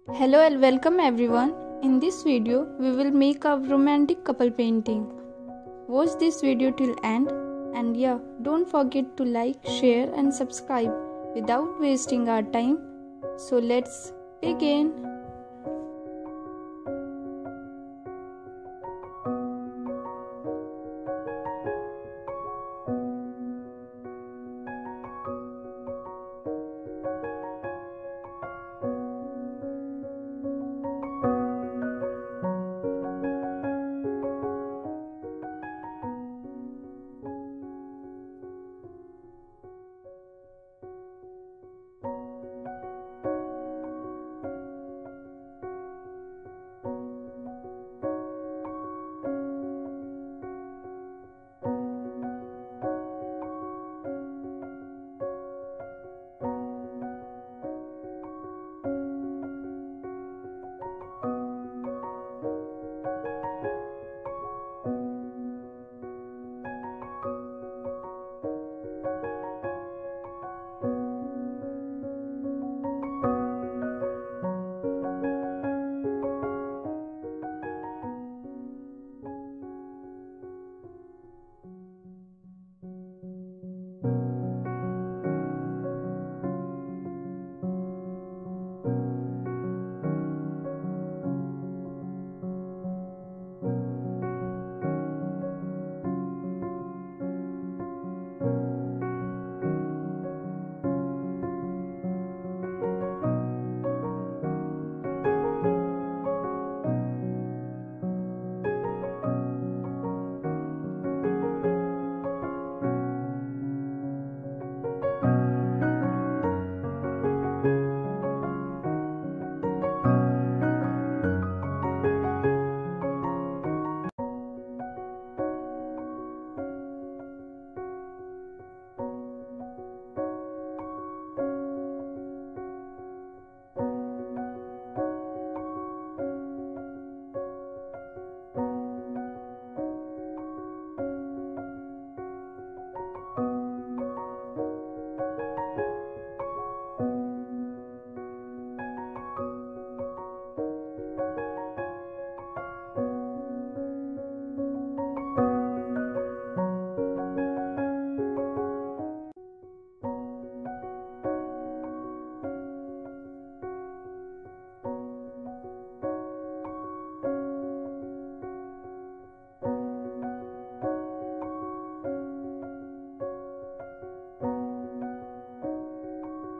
Hello and welcome everyone. In this video, we will make a romantic couple painting. Watch this video till end and don't forget to like, share and subscribe without wasting our time. So let's begin.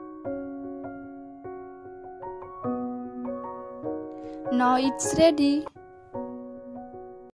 Now it's ready.